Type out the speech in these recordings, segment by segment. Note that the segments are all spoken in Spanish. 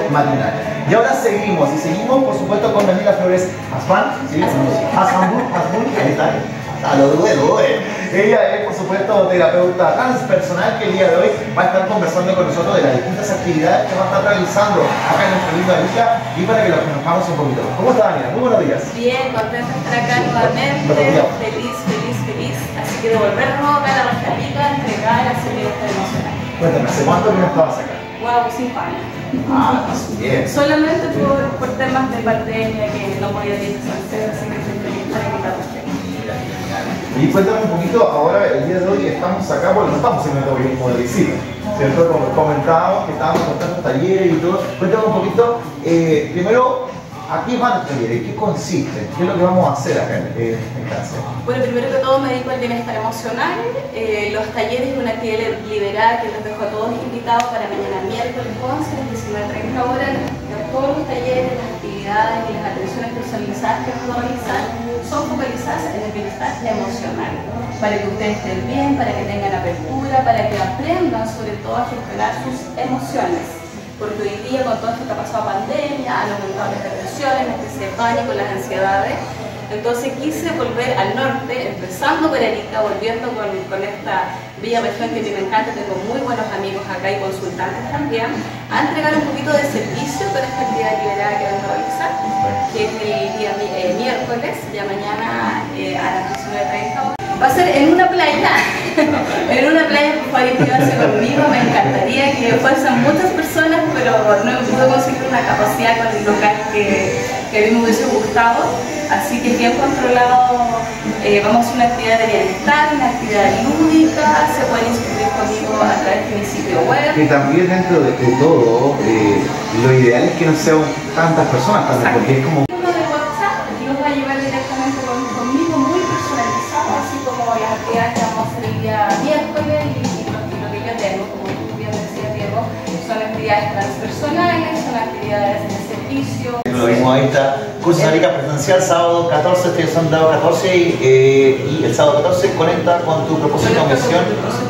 matinal. Y ahora seguimos, por supuesto con Daniela Flores Aspan, ¿sí? Aspan, ahí está. Lo dudé. Ella es, por supuesto, terapeuta transpersonal que el día de hoy va a estar conversando con nosotros de las distintas actividades que va a estar realizando acá en nuestra linda villa y para que lo conozcamos un poquito. ¿Cómo está, Daniela? Muy buenos días. Bien, contenta de estar acá nuevamente, feliz. Así que de volver de nuevo acá a la Roja Rica, entregar a hacer bienestar emocional. Cuéntame, ¿hace cuánto que no estabas acá? Wow, 5 años. Bien. Solamente por temas de pandemia que no podía ir a hacer, así que estoy feliz para que la Roja. Y cuéntame un poquito, ahora el día de hoy estamos acá, porque no estamos en el turismo de visita, ¿cierto? Como comentábamos que estábamos con tantos talleres y todo. Cuéntame un poquito, primero, ¿a qué van los talleres? ¿Qué consiste? ¿Qué es lo que vamos a hacer acá en casa? Bueno, primero que todo me dedico al bienestar emocional. Los talleres de una actividad liberada que los dejo a todos invitados para mañana miércoles 11 a las 19:30 horas. Todos los talleres, las actividades y las atenciones personalizadas que vamos a realizar son focalizadas en el bienestar emocional, para que ustedes estén bien, para que tengan apertura, para que aprendan sobre todo a gestionar sus emociones. Porque hoy día con todo esto que ha pasado pandemia, han aumentado las depresiones, las crisis de pánico, las ansiedades. Entonces quise volver al norte, empezando por Arica, volviendo con esta bella región que me encanta, tengo muy buenos amigos acá y consultantes también, a entregar un poquito de servicio con esta actividad liberada que vamos a realizar, que es el día miércoles, ya mañana a las 19:30. Va a ser en una playa, en una playa, por favor, inscríbanse conmigo, me encantaría que fuesen muchas personas, pero no pude conseguir una capacidad con el local que a mí me hubiese gustado, así que bien controlado. Vamos a hacer una actividad de bienestar, una actividad lúdica, se pueden inscribir conmigo a través de mi sitio web. Y también dentro de todo, lo ideal es que no sean tantas personas también, porque es como... De WhatsApp los va a llevar directamente conmigo, muy personalizado, así como las actividades que vamos a hacer el día miércoles y lo que yo tengo, como tú bien decías, Diego, son actividades transpersonales, son actividades de servicio. Lo mismo ahí está, cursos Arica presencial, sábado 14, estoy sábado 14 y el sábado 14 conecta con tu propósito de misión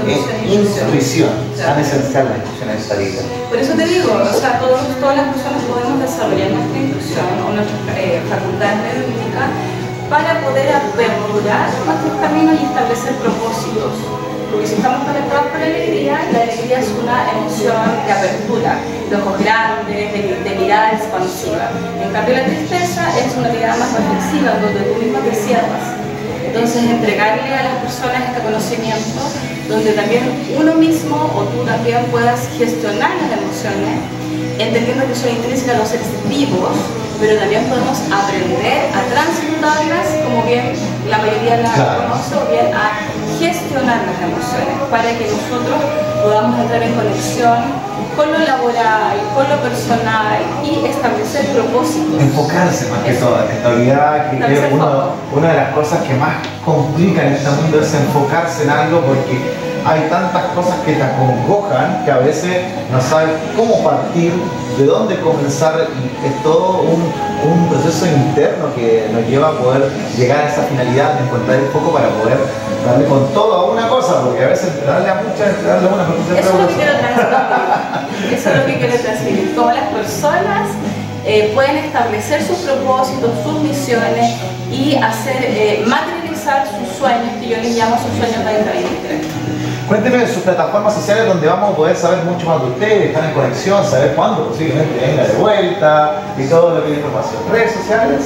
intuición, tan esencial la intuición en esta vida. Por eso te digo, o sea, todas las personas podemos desarrollar nuestra intuición o nuestras facultades mediúnicas para poder aperturar nuestros caminos y establecer propósitos. Porque si estamos conectados por la alegría es una emoción de apertura, de ojos grandes, de mirada expansiva. En cambio la tristeza es una mirada más reflexiva, donde tú mismo te cierras. Entonces entregarle a las personas este conocimiento, donde también uno mismo o tú también puedas gestionar las emociones, entendiendo que son intrínsecas a los seres vivos, pero también podemos aprender a transmutarlas, como bien la mayoría las conoce, o bien a gestionar las emociones, para que nosotros podamos entrar en conexión con lo laboral, con lo personal y establecer propósitos. Enfocarse más que todo. En realidad, que una de las cosas que más complican en este mundo es enfocarse en algo, porque hay tantas cosas que te acongojan que a veces no sabes cómo partir, de dónde comenzar, y es todo un proceso interno que nos lleva a poder llegar a esa finalidad de encontrar el foco para poder darle con todo a una cosa, porque a veces darle a muchas, darle a una cosa. Eso es lo que quiero transmitir. Eso es lo que quiero transmitir. Cómo las personas pueden establecer sus propósitos, sus misiones y hacer materializar sus sueños, que yo les llamo sus sueños 2023. Cuénteme de sus plataformas sociales donde vamos a poder saber mucho más de ustedes, estar en conexión, saber cuándo posiblemente venga de vuelta y todo lo que es información. Redes sociales.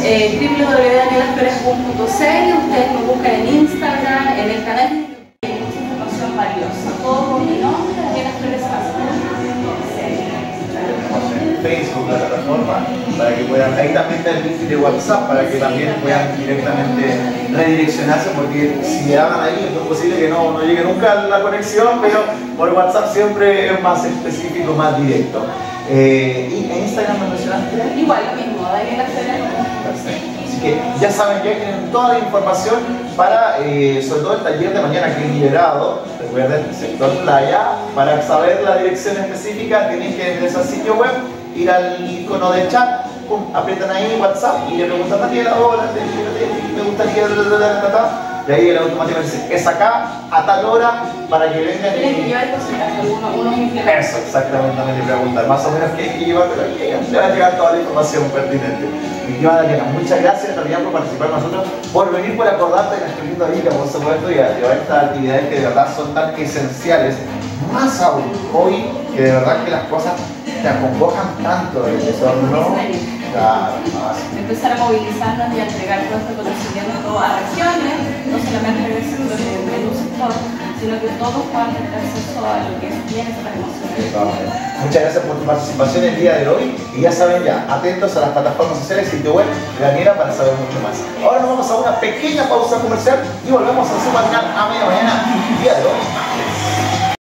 www.danielaflores.cl. Ustedes me buscan en Instagram, en el canal de YouTube, hay mucha información valiosa. Todo con mi nombre, Daniela Flores. Facebook, la plataforma, para que puedan, ahí también está el link de WhatsApp para que también puedan directamente redireccionarse, porque si le hagan ahí es posible que no llegue nunca la conexión, pero por WhatsApp siempre es más específico, más directo. ¿Y en Instagram me mencionaste? Igual, lo mismo, Daniela Flores. Perfecto. Así que ya saben, ya tienen toda la información para, sobre todo el taller de mañana que es liberado, recuerden, el sector playa, para saber la dirección específica tienen que ingresar al sitio web, ir al icono del chat, pum, aprietan ahí WhatsApp y le preguntan a Daniela, hola, me gustaría y ahí él automáticamente dice, es acá, a tal hora, para que vengan Tienen que y... llevar cositas, unos implementos. Eso, exactamente, también le preguntar más o menos qué hay que llevar, pero aquí le va a llegar toda la información pertinente. Y yo, Daniela, muchas gracias en realidad por participar con nosotros, por venir, por acordarte de nuestro lindo Arica, por supuesto, y a llevar estas actividades que de verdad son tan esenciales, más aún hoy, que de verdad que las cosas te acongojan tanto el entorno. Claro, empezar a movilizarnos y a entregar todo este conocimiento a regiones, no solamente en el sector de un sector, sino que todos puedan tener acceso a lo que es bienestar emocional. Muchas gracias por tu participación el día de hoy y ya saben ya, atentos a las plataformas sociales, sitio web, Daniela, para saber mucho más. Ahora nos vamos a una pequeña pausa comercial y volvemos a su canal a media mañana, día de hoy.